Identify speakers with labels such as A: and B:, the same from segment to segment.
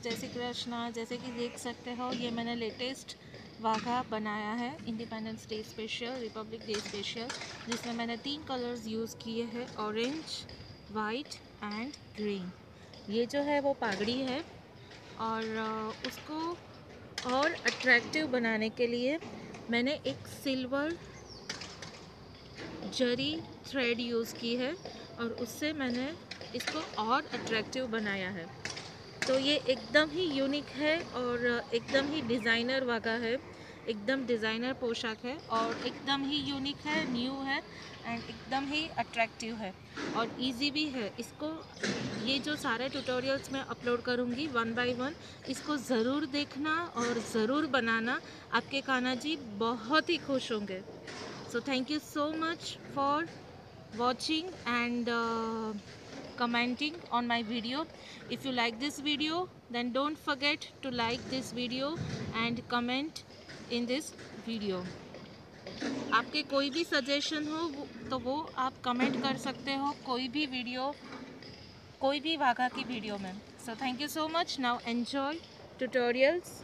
A: जय श्री कृष्णा। जैसे कि देख सकते हो ये मैंने लेटेस्ट वाघा बनाया है independence day special, republic day special, जिसमें मैंने 3 कलर्स यूज़ किए हैं, ऑरेंज, वाइट एंड ग्रीन। ये जो है वो पागड़ी है और उसको और अट्रैक्टिव बनाने के लिए मैंने एक सिल्वर जरी थ्रेड यूज़ की है और उससे मैंने इसको और अट्रैक्टिव बनाया है। तो ये एकदम ही यूनिक है और एकदम ही डिज़ाइनर वागा है, एकदम डिज़ाइनर पोशाक है और एकदम ही यूनिक है, न्यू है एंड एकदम ही अट्रैक्टिव है और इजी भी है। इसको ये जो सारे ट्यूटोरियल्स मैं अपलोड करूँगी 1 बाय 1, इसको ज़रूर देखना और ज़रूर बनाना। आपके कान्हा जी बहुत ही खुश होंगे। So thank you so much for watching and commenting on my video. If you like this video, then don't forget to like this video and comment in this video. आपके कोई भी सजेशन हो तो वो आप कमेंट कर सकते हो कोई भी वीडियो, कोई भी वाघा की वीडियो में। So thank you so much. Now enjoy tutorials.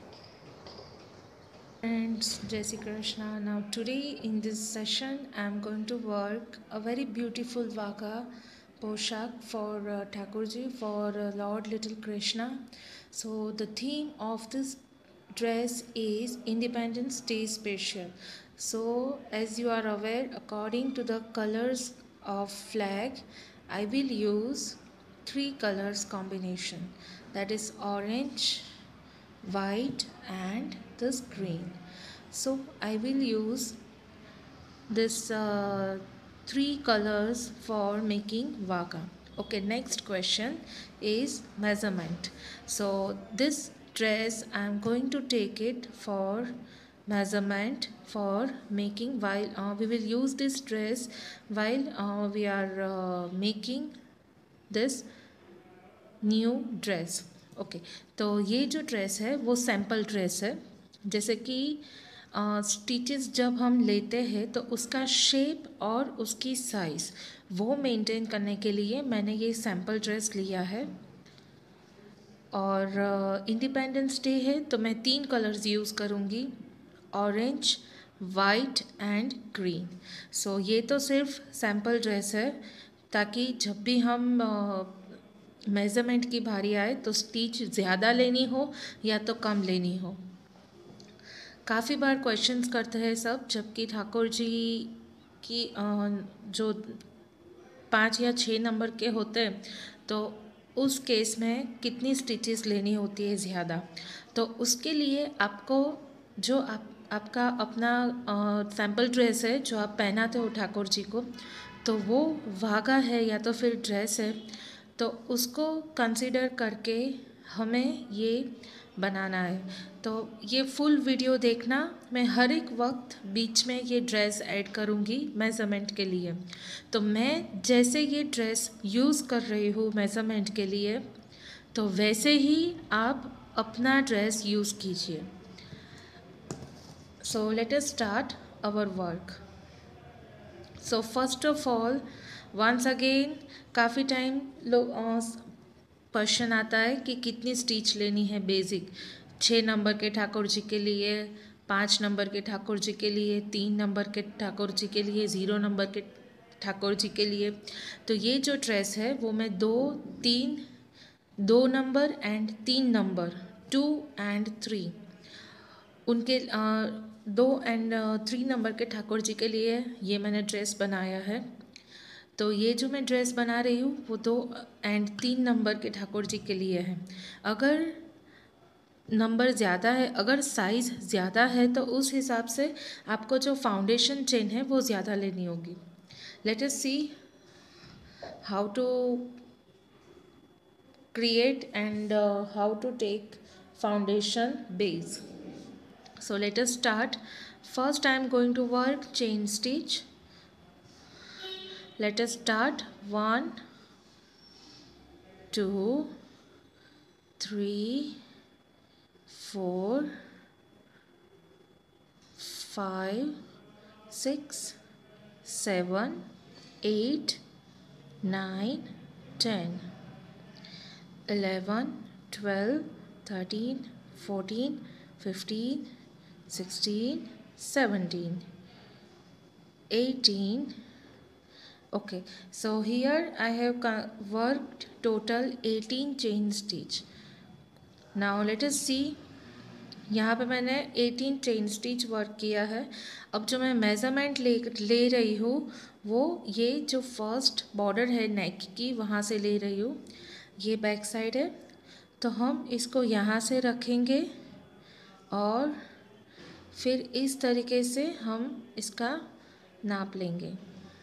A: And Jai Shri Krishna. Now today in this session I am going to work a very beautiful Vaga Poshak for Thakurji, for Lord Little Krishna. So the theme of this dress is Independence Day Special. So as you are aware, according to the colors of flag, I will use 3 colors combination, that is orange, white and this green. So I will use this 3 colors for making vaga. Okay, next question is measurement. So this dress I am going to take it for measurement for making, while we will use this dress while we are making this new dress. Okay, तो ये जो dress है वो sample dress है। जैसे कि stitches जब हम लेते हैं तो उसका शेप और उसकी साइज़ वो मेंटेन करने के लिए मैंने ये सैम्पल ड्रेस लिया है। और इंडिपेंडेंस डे है तो मैं 3 कलर्स यूज़ करूँगी, orange, white and green. So ये तो सिर्फ सैम्पल ड्रेस है ताकि जब भी हम मेज़रमेंट की बारी आए तो स्टिच ज़्यादा लेनी हो या तो कम लेनी हो। काफ़ी बार क्वेश्चंस करते हैं सब, जबकि ठाकुर जी की जो 5 या 6 नंबर के होते हैं तो उस केस में कितनी स्टिचेस लेनी होती है ज़्यादा। तो उसके लिए आपको जो आपका अपना सैम्पल ड्रेस है जो आप पहनाते हो ठाकुर जी को, तो वो वागा है या तो फिर ड्रेस है, तो उसको कंसीडर करके हमें ये बनाना है। तो ये फुल वीडियो देखना, मैं हर एक वक्त बीच में ये ड्रेस ऐड करूँगी मेज़रमेंट के लिए। तो मैं जैसे ये ड्रेस यूज़ कर रही हूँ मेज़रमेंट के लिए, तो वैसे ही आप अपना ड्रेस यूज़ कीजिए। So let us start our work. So first of all, once again काफ़ी टाइम लोग क्वेश्चन आता है कि कितनी स्टिच लेनी है बेसिक। 6 नंबर के ठाकुर जी के लिए, 5 नंबर के ठाकुर जी के लिए, 3 नंबर के ठाकुर जी के लिए, 0 नंबर के ठाकुर जी के लिए। तो ये जो ड्रेस है वो मैं 2 नंबर एंड 3 नंबर, 2 एंड 3, उनके 2 एंड 3 नंबर के ठाकुर जी के लिए ये मैंने ड्रेस बनाया है। तो ये जो मैं ड्रेस बना रही हूँ वो 2 एंड 3 नंबर के ठाकुर जी के लिए है। अगर नंबर ज़्यादा है, अगर साइज़ ज़्यादा है तो उस हिसाब से आपको जो फाउंडेशन चेन है वो ज़्यादा लेनी होगी। Let us see how to create and how to take foundation base. So let us start. First I am going to work chain stitch. Let us start 1, 2, 3, 4, 5, 6, 7, 8, 9, 10, 11, 12, 13, 14, 15, 16, 17, 18. Okay, so here I have worked total 18 chain stitch. Now let us see, यहाँ पे मैंने 18 chain stitch work किया है. अब जो मैं measurement ले रही हूँ वो ये जो फर्स्ट बॉर्डर है नेक की वहाँ से ले रही हूँ. ये बैक साइड है, तो हम इसको यहाँ से रखेंगे और फिर इस तरीके से हम इसका नाप लेंगे.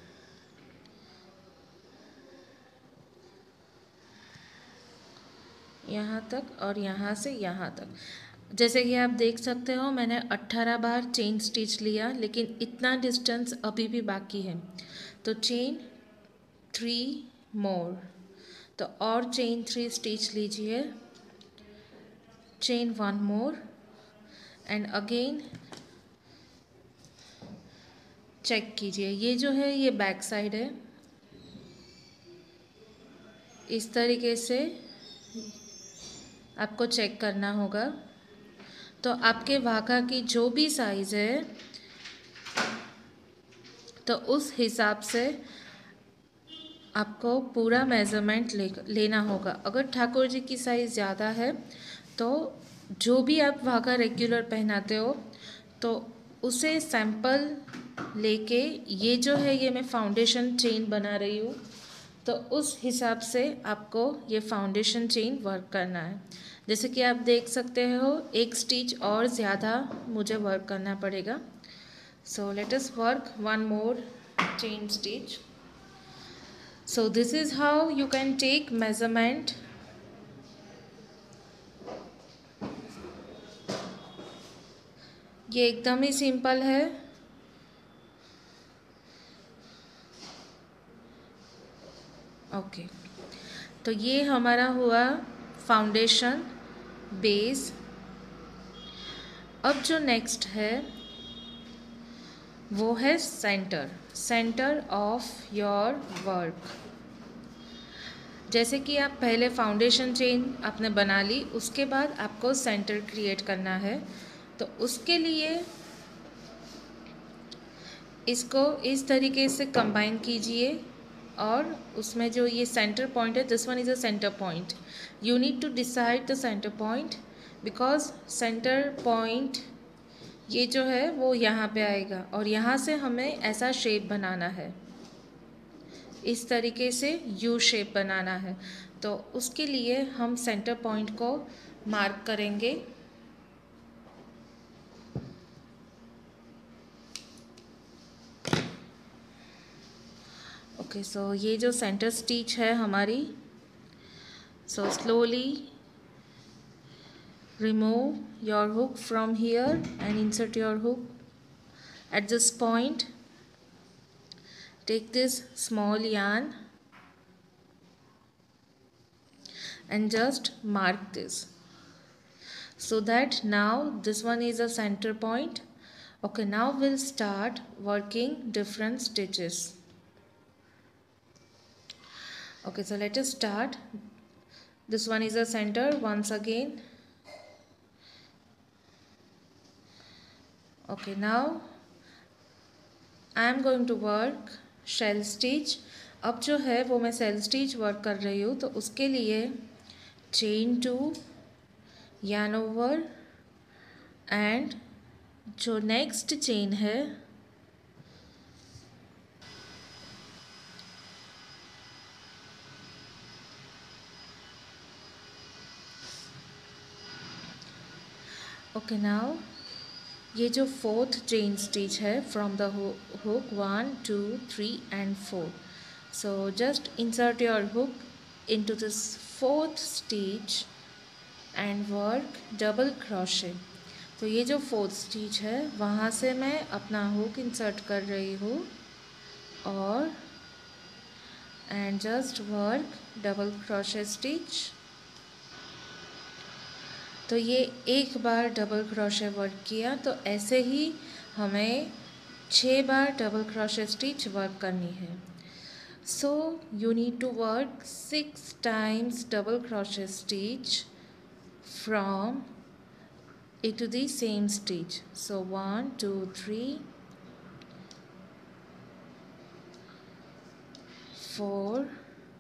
A: यहाँ तक और यहाँ से यहाँ तक. जैसे कि आप देख सकते हो मैंने 18 बार चेन स्टिच लिया, लेकिन इतना डिस्टेंस अभी भी बाकी है. तो चेन 3 मोर, तो और चेन 3 स्टिच लीजिए, chain 1 more and again check कीजिए. ये जो है ये बैक साइड है. इस तरीके से आपको चेक करना होगा. तो आपके वाघा की जो भी साइज़ है तो उस हिसाब से आपको पूरा मेज़रमेंट लेना होगा. अगर ठाकुर जी की साइज़ ज़्यादा है तो जो भी आप वाघा रेगुलर पहनाते हो तो उसे सैंपल लेके, ये जो है ये मैं फाउंडेशन चेन बना रही हूँ, तो उस हिसाब से आपको ये फाउंडेशन चेन वर्क करना है. जैसे कि आप देख सकते हो एक स्टिच और ज़्यादा मुझे वर्क करना पड़ेगा. So let us work 1 more chain stitch. So this is how you can take measurement. ये एकदम ही सिंपल है. ओके, तो ये हमारा हुआ फाउंडेशन बेस. अब जो नेक्स्ट है वो है सेंटर ऑफ योर वर्क. जैसे कि आप पहले फाउंडेशन चेन आपने बना ली, उसके बाद आपको सेंटर क्रिएट करना है. तो उसके लिए इसको इस तरीके से कंबाइन कीजिए और उसमें जो ये सेंटर पॉइंट है, this one is a centre point. You need to decide the centre point because centre point ये जो है वो यहाँ पे आएगा और यहाँ से हमें ऐसा शेप बनाना है. इस तरीके से यू शेप बनाना है. तो उसके लिए हम सेंटर पॉइंट को मार्क करेंगे. ओके, सो ये जो सेंटर स्टिच है हमारी, so slowly remove your hook from here and insert your hook at this point. Take this small yarn and just mark this so that now this one is a center point. Okay, now we'll start working different stitches. Okay, so let us start. This one is a center once again. Okay, now I am going to work shell stitch. अब जो है वो मैं shell stitch work कर रही हूँ. तो उसके लिए चेन 2, yarn over एंड जो नेक्स्ट चेन है ओके, नाउ ये जो फोर्थ चेन स्टिच है from the hook 1, 2, 3 and 4. So just insert your hook into this fourth stitch and work double crochet. तो ये जो फोर्थ स्टिच है वहाँ से मैं अपना हुक इंसर्ट कर रही हूँ और and just work double crochet stitch. तो ये एक बार डबल क्रोशे वर्क किया, तो ऐसे ही हमें 6 बार डबल क्रोशे स्टिच वर्क करनी है. So you need to work 6 times double crochet stitch from into the same stitch. So 1 2 3 4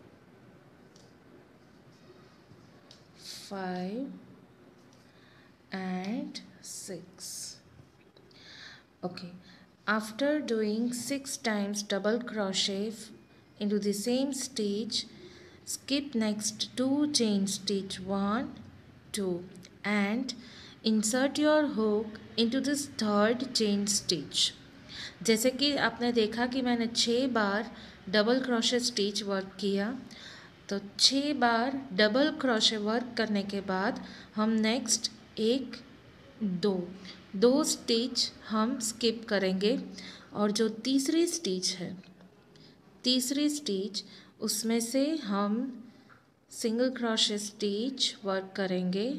A: 5 and 6. Okay, after doing 6 times double crochet into the same stitch, skip next 2 chain stitch 1 2 and insert your hook into this third chain stitch. जैसे कि आपने देखा कि मैंने 6 बार double crochet stitch work किया, तो 6 बार डबल क्रोशे वर्क करने के बाद हम नेक्स्ट एक दो स्टिच हम स्किप करेंगे और जो तीसरी स्टिच उसमें से हम सिंगल क्रोशे स्टिच वर्क करेंगे।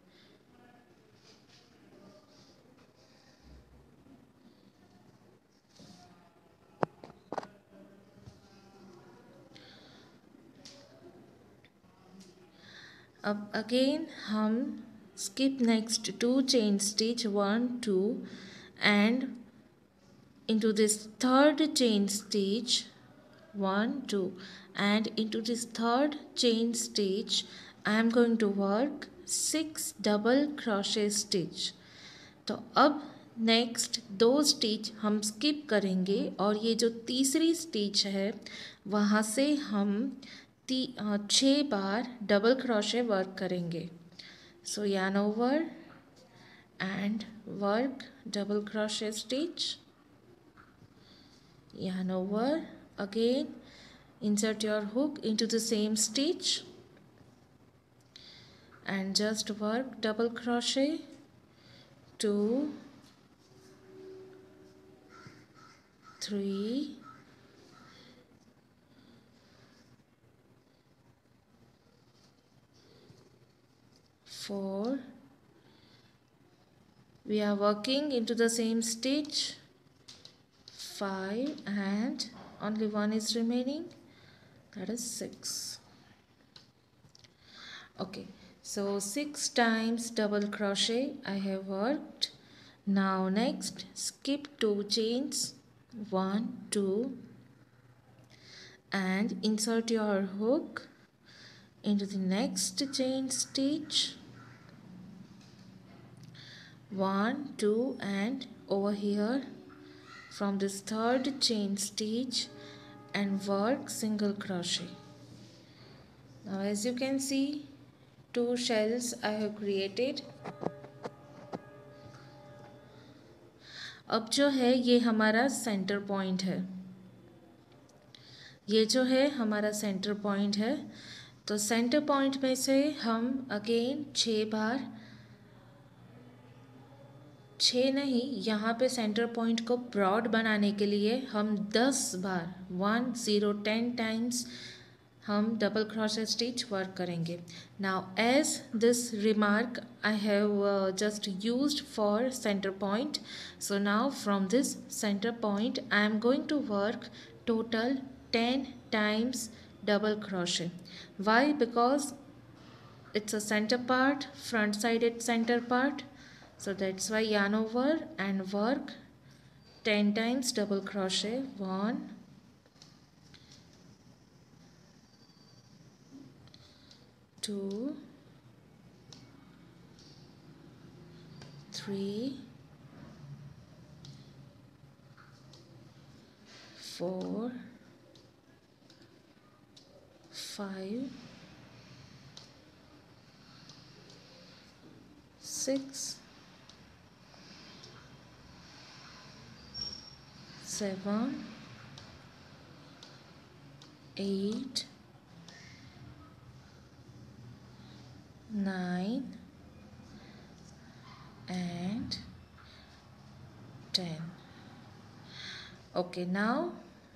A: अब अगेन हम skip next 2 chain stitch 1 2 and into this third chain stitch 1 2 and into this third chain stitch I am going to work 6 double crochet stitch। तो अब नेक्स्ट 2 स्टिच हम skip करेंगे और ये जो तीसरी स्टिच है वहाँ से हम 6 बार डबल क्रोशे वर्क करेंगे। So yarn over and work double crochet stitch, yarn over, again insert your hook into the same stitch and just work double crochet 2 3 4, we are working into the same stitch 5 and only one is remaining, that is 6. Okay, so 6 times double crochet I have worked. Now next skip 2 chains 1 2 and insert your hook into the next chain stitch 1 2 and over here from this third chain stitch and work single crochet. Now as you can see 2 shells I have created। अब जो है ये हमारा centre point है, ये जो है हमारा सेंटर पॉइंट है। तो सेंटर पॉइंट में से हम अगेन 6 बार, 6 नहीं, यहाँ पे सेंटर पॉइंट को ब्रॉड बनाने के लिए हम 10 बार 1 0 10 टाइम्स हम डबल क्रोशे स्टिच वर्क करेंगे। Now as this remark I have just used for centre point, so now from this centre point I am going to work total 10 times double crochet. Why? Because it's a center part, front sided center part, so that's why yarn over and work 10 times double crochet. 1 2 3 4 5 6 7 8 9 and 10. Okay, now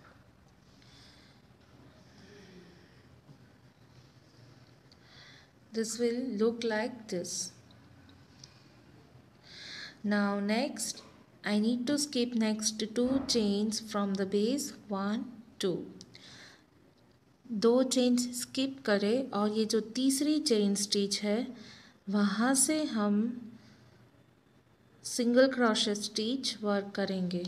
A: this will look like this. Now next I need to skip next 2 chains from the base 1 2, 2 chains skip करें और ये जो तीसरी chain stitch है वहाँ से हम single crochet stitch work करेंगे।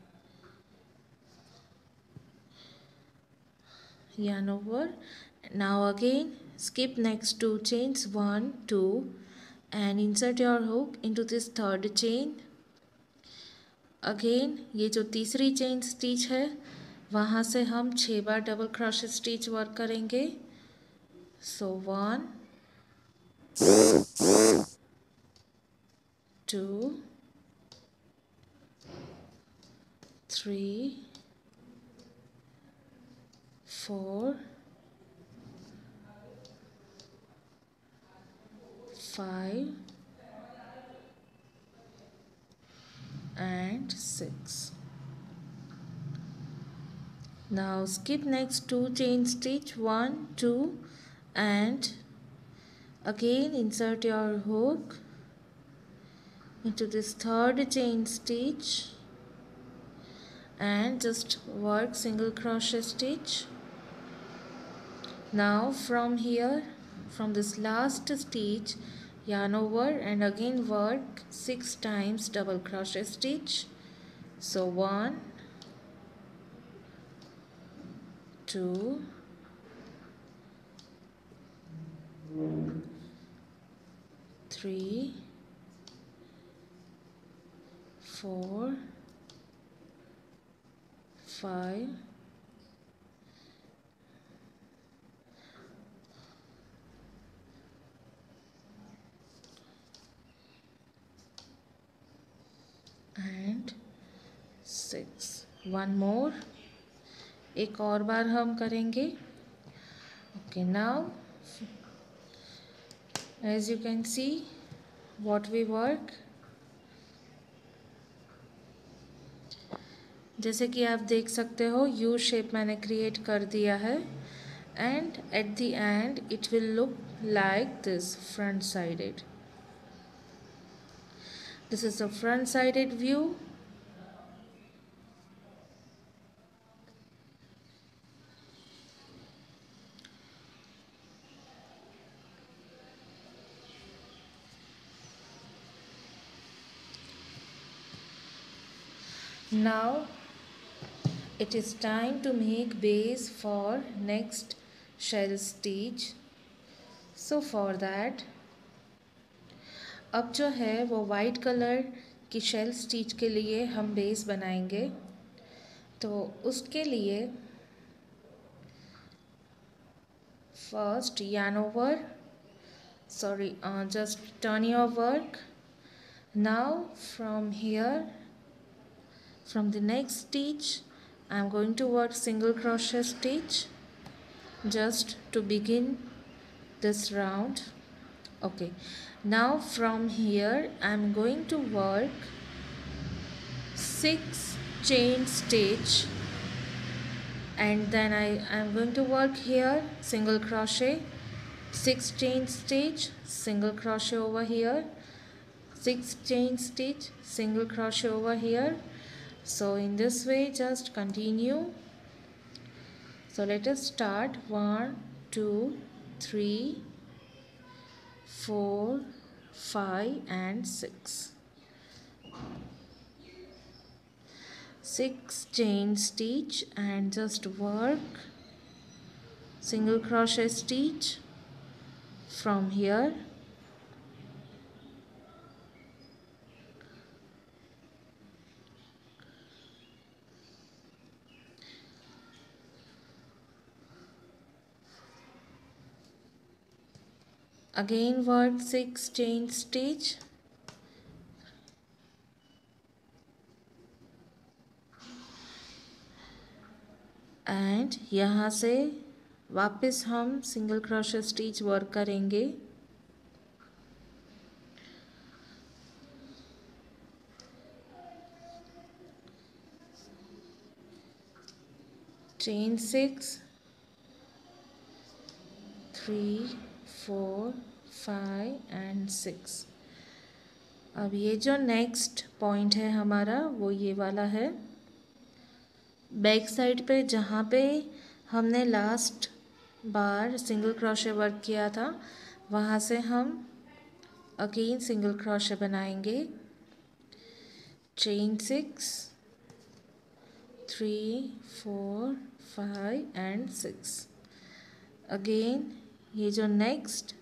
A: Yarn over. Now again skip next 2 chains, 1 2, and insert your hook into this third chain. Again ये जो तीसरी चेन स्टिच है वहाँ से हम 6 बार डबल क्रोशे स्टिच वर्क करेंगे। So 1 2 3 4 5 and 6. Now skip next 2 chain stitch, 1 2, and again insert your hook into this third chain stitch and just work single crochet stitch. Now from here, from this last stitch, yarn over and again work 6 times double crochet stitch. So 1 2 3 4 5 and 6. One more, एक और बार हम करेंगे। Okay, now as you can see what we work, जैसे कि आप देख सकते हो यू शेप मैंने क्रिएट कर दिया है and at the end it will look like this front sided. This is a front sided view. Now it is time to make base for next shell stitch. So for that अब जो है वो white colour की shell stitch के लिए हम base बनाएंगे। तो उसके लिए first yarn over, sorry, just turn your work. Now from here, from the next stitch I am going to work single crochet stitch just to begin this round. Okay, now from here I am going to work 6 chain stitch and then I am going to work here single crochet, 6 chain stitch, single crochet over here, 6 chain stitch, single crochet over here. So in this way just continue. So let us start 1 2 3 4 5 and 6. 6 chain stitch and just work single crochet stitch from here. Again work 6 chain stitch and यहाँ से वापस हम single crochet stitch work करेंगे। Chain 6 3 4 5 and 6। अब ये जो next point है हमारा वो ये वाला है। बैक साइड पे जहाँ पे हमने लास्ट बार सिंगल क्रोशे वर्क किया था वहाँ से हम अगेन सिंगल क्रोशे बनाएंगे, चेन 6, 3, 4, 5 एंड 6। अगेन ये जो नेक्स्ट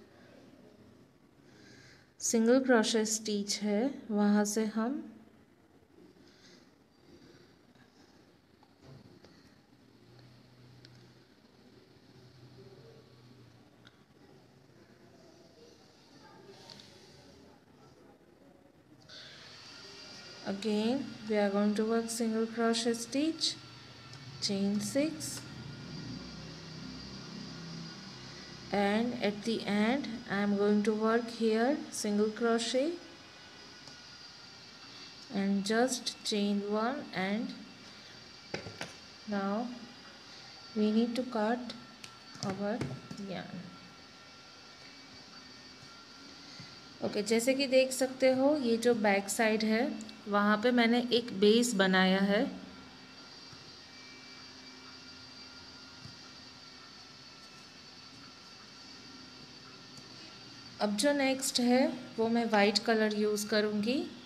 A: सिंगल क्रोशे स्टिच है वहाँ से हम again we are going to work single crochet stitch, chain 6, and at the end I am going to work here single crochet and just chain 1, and now we need to cut our yarn। Okay जैसे कि देख सकते हो ये जो back side है वहाँ पे मैंने एक बेस बनाया है। अब जो नेक्स्ट है वो मैं वाइट कलर यूज़ करूँगी।